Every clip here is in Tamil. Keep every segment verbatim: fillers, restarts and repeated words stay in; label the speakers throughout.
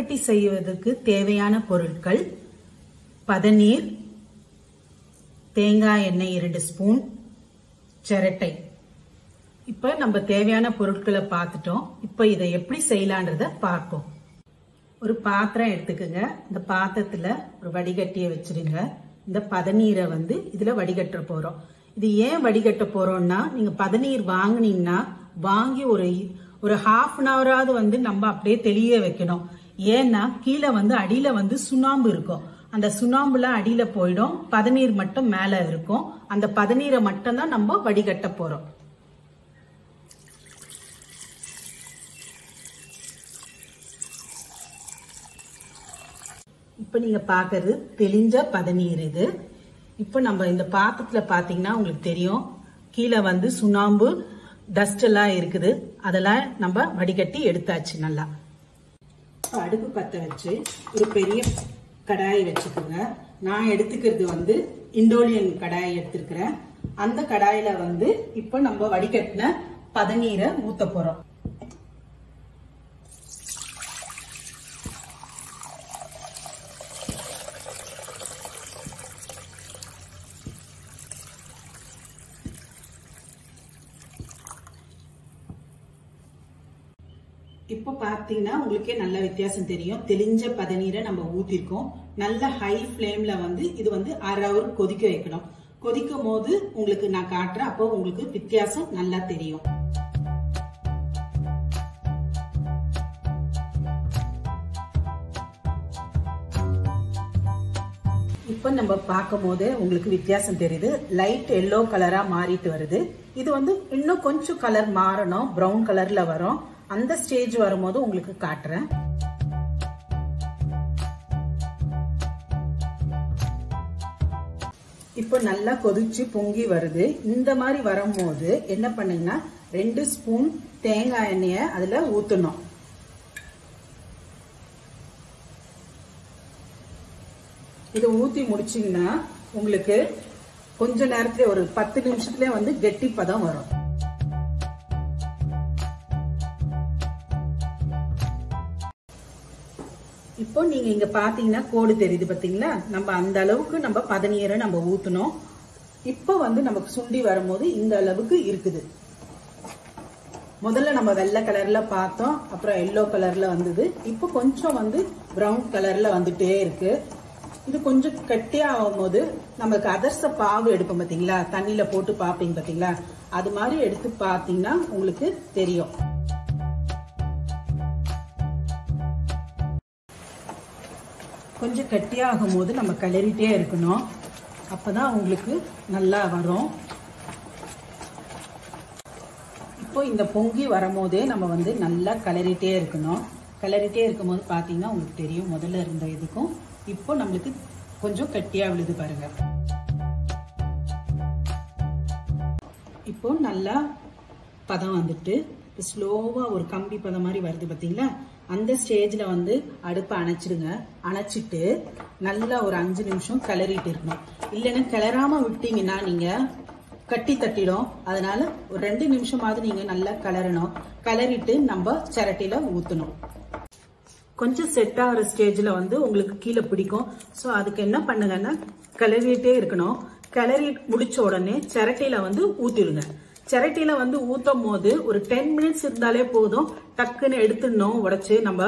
Speaker 1: வடிகட்டி செய்வதற்கு தேவையான பொருட்கள் பதநீர், தேங்காய் எண்ணெய் இரண்டு ஸ்பூன், சிரட்டை. இப்ப நம்ம தேவையான பொருட்களை பார்த்துட்டோம். இப்ப இதை எப்படி செய்யலான்றத பார்ப்போம். ஒரு பாத்திரம் எடுத்துக்கோங்க. இந்த பாத்திரத்துல ஒரு வடிகட்டியை வச்சிருங்க. இந்த பதநீரை வந்து இதுல வடிகட்ட போறோம். இது ஏன் வடிகட்ட போறோம்னா, நீங்க பதநீர் வாங்கினீங்கன்னா வாங்கி ஒரு ஒரு ஹாஃப் அன் ஹவராவது வந்து நம்ம அப்படியே தெளிய வைக்கணும். ஏன்னா கீழே வந்து அடியில வந்து சுண்ணாம்பு இருக்கும். அந்த சுண்ணாம்புல அடியில போயிடும், பதநீர் மட்டும் மேல இருக்கும். அந்த பதநீரை மட்டும் தான் நம்ம வடிகட்ட போறோம். இப்ப நீங்க பாக்குறது தெளிஞ்ச பதநீர் இது. இப்ப நம்ம இந்த பாத்திரத்துல பாத்தீங்கன்னா உங்களுக்கு தெரியும், கீழே வந்து சுண்ணாம்பு டஸ்ட் எல்லாம் இருக்குது. அதெல்லாம் நம்ம வடிகட்டி எடுத்தாச்சு நல்லா. அடுப்பு பத்த வச்சு ஒரு பெரிய கடாயை வச்சுக்கோங்க. நான் எடுத்துக்கிறது வந்து இண்டோலியன் கடாயை எடுத்துக்கிறேன். அந்த கடாயில வந்து இப்ப நம்ம வடிகட்டின பதநீரை ஊத்த போறோம். இப்ப பாத்தீங்கன்னா உங்களுக்கே நல்ல வித்தியாசம் தெரியும். தெளிஞ்ச பதநீரை நம்ம ஊத்திருக்கோம். நல்ல ஹை ஃபிளேம்ல வந்து இது வந்து அரை ஹவர் கொதிக்க வைக்கணும். கொதிக்கும் போது உங்களுக்கு நான் காட்டுறேன். அப்போ உங்களுக்கு வித்தியாசம் நல்லா தெரியும். இப்ப நம்ம பார்க்கும் போது உங்களுக்கு வித்தியாசம் தெரியுது. லைட் எல்லோ கலரா மாறிட்டு வருது. இது வந்து இன்னும் கொஞ்சம் கலர் மாறணும், பிரவுன் கலர்ல வரும். அந்த ஸ்டேஜ் வரும்போது உங்களுக்கு காட்டுறேன். இப்போ நல்லா கொதிச்சு பொங்கி வருது. இந்த மாதிரி வரும்போது என்ன பண்ணுங்கன்னா, ரெண்டு ஸ்பூன் தேங்காய் எண்ணெய அதுல ஊத்தணும். இதை ஊத்தி முடிச்சீங்கன்னா உங்களுக்கு கொஞ்ச நேரத்துல ஒரு பத்து நிமிஷத்துல வந்து கெட்டி பதம் வரும். இப்போ நீங்க இங்க பாத்தீங்கன்னா கோடு தெரியுது பாத்தீங்களா? நம்ம அந்த அளவுக்கு நம்ம பதநீரை நம்ம ஊத்தணும். இப்போ வந்து நமக்கு சுண்டி வரும்போது இந்த அளவுக்கு இருக்குது. முதல்ல நம்ம வெள்ளை கலர்ல பார்த்தோம், அப்புறம் எல்லோ கலர்ல வந்தது. இப்போ கொஞ்சம் வந்து பிரவுன் கலர்ல வந்துட்டே இருக்கு. இது கொஞ்சம் கட்டியா ஆகும் போது நமக்கு அதர்ச பாவு எடுப்போம் பாத்தீங்களா, தண்ணியில போட்டு பாப்பீங்க பாத்தீங்களா, அது மாதிரி எடுத்து பாத்தீங்கன்னா உங்களுக்கு தெரியும். கொஞ்சம் கட்டியாகும் போது நம்ம கிளறிட்டே இருக்கணும். அப்பதான் உங்களுக்கு நல்லா வரும். இப்போ இந்த பொங்கி வரும்போதே நம்ம வந்து நல்லா கிளறிட்டே இருக்கணும். கிளறிட்டே இருக்கும் போது பாத்தீங்கன்னா உங்களுக்கு தெரியும், முதல்ல இருந்த இதுக்கும் இப்போ நம்மளுக்கு கொஞ்சம் கட்டியா விழுது பாருங்க. இப்போ நல்லா பதம் வந்துட்டு ஸ்லோவா ஒரு கம்பி பதம் மாதிரி வருது பாத்தீங்களா? அந்த ஸ்டேஜ்ல வந்து அடுப்பை அணைச்சிடுங்க. அணைச்சிட்டு நல்லா ஒரு அஞ்சு நிமிஷம் கிளறிட்டு இருக்கணும். இல்லைன்னா கிளறாம விட்டீங்கன்னா நீங்க கட்டி தட்டிடும். அதனால ஒரு ரெண்டு நிமிஷமாவது நீங்க நல்லா கிளறணும். கிளறிட்டு நம்ம சிரட்டையில ஊத்தணும். கொஞ்சம் செட் ஆகிற ஸ்டேஜ்ல வந்து உங்களுக்கு கீழே பிடிக்கும். ஸோ அதுக்கு என்ன பண்ணுங்கன்னா, கிளறிட்டே இருக்கணும். கிளறி முடிச்ச உடனே சிரட்டையில வந்து ஊத்திடுங்க. சிரட்டையில வந்து ஊத்தும் போது ஒரு டென் மினிட்ஸ் இருந்தாலே போதும். டக்குன்னு எடுத்துடணும் உடைச்சு. நம்ம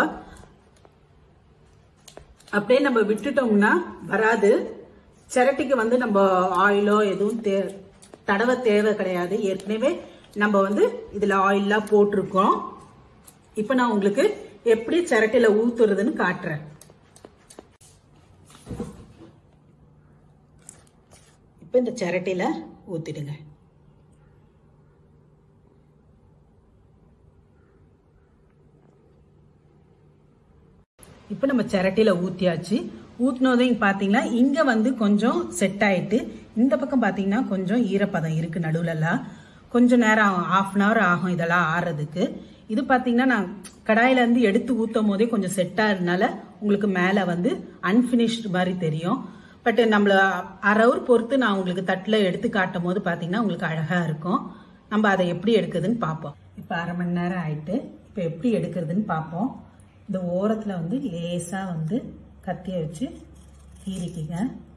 Speaker 1: அப்படியே நம்ம விட்டுட்டோம்னா வராது. சிரட்டைக்கு வந்து நம்ம ஆயிலோ எதுவும் தே தடவை தேவை கிடையாது. ஏற்கனவே நம்ம வந்து இதுல ஆயில்லாம் போட்டிருக்கோம். இப்ப நான் உங்களுக்கு எப்படி சிரட்டையில ஊத்துறதுன்னு காட்டுறேன். இப்ப இந்த சிரட்டையில ஊத்திடுங்க. இப்ப நம்ம சிரட்டையில ஊத்தியாச்சு. ஊத்தினதையும் பாத்தீங்கன்னா இங்க வந்து கொஞ்சம் செட் ஆயிட்டு, இந்த பக்கம் பாத்தீங்கன்னா கொஞ்சம் ஈரப்பதம் இருக்கு நடுவுலலாம். கொஞ்சம் நேரம் ஹாஃப் அன் ஹவர் ஆகும் இதெல்லாம் ஆறதுக்கு. இது பாத்தீங்கன்னா நான் கடாயில இருந்து எடுத்து ஊத்தும் போதே கொஞ்சம் செட் ஆகிறதுனால உங்களுக்கு மேல வந்து அன்பினிஷ்டு மாதிரி தெரியும். பட் நம்மள அரை ஹவர் பொறுத்து நான் உங்களுக்கு தட்டுல எடுத்து காட்டும் போது பாத்தீங்கன்னா உங்களுக்கு அழகா இருக்கும். நம்ம அதை எப்படி எடுக்குதுன்னு பார்ப்போம். இப்ப அரை மணி நேரம் ஆயிட்டு இப்ப எப்படி எடுக்கிறதுன்னு பார்ப்போம். இந்த ஓரத்துல வந்து லேசா வந்து கத்திய வச்சு கீறிக்கிங்க.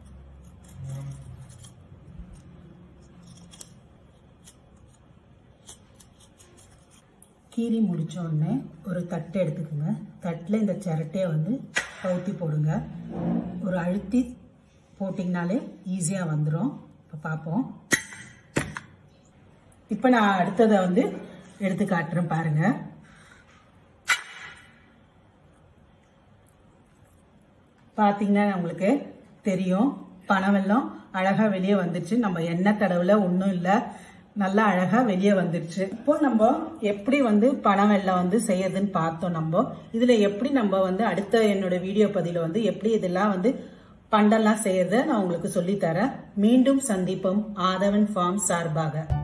Speaker 1: கீறி முடிச்ச உடனே ஒரு தட்டு எடுத்துக்கோங்க. தட்டுல இந்த சிரட்டையை வந்து கவுத்தி போடுங்க. ஒரு அழுத்தி போட்டிங்கனாலே ஈஸியா வந்துடும். இப்போ பார்ப்போம். இப்போ நான் அடுத்ததை வந்து எடுத்து காட்டுறேன் பாருங்க. பாத்தீங்கன்னா உங்களுக்கு தெரியும் பனவெல்லம் அழகா வெளியே வந்துருச்சு. நம்ம எண்ணெய் தடவுல ஒன்றும் இல்லை, நல்லா அழகா வெளியே வந்துருச்சு. இப்போ நம்ம எப்படி வந்து பனவெல்லம் வந்து செய்யறதுன்னு பார்த்தோம். நம்ம இதுல எப்படி நம்ம வந்து அடுத்த என்னோட வீடியோ பதிவுல வந்து எப்படி இதெல்லாம் வந்து பண்டெல்லாம் செய்யறத நான் உங்களுக்கு சொல்லி தரேன். மீண்டும் சந்திப்போம் ஆதவன் ஃபார்ம் சார்பாக.